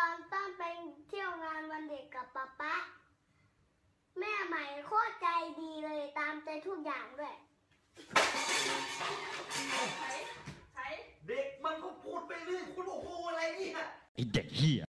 อนต้นไปเที่ยวงานวันเด็กกับป๊าแม่ใหม่โคตรใจดีเลยตามใจทุกอย่างด้วยเด็กมันก็พูดไปเรื่อยคุณโอ้โหอะไรเนี่ยไอเด็กเหี้ย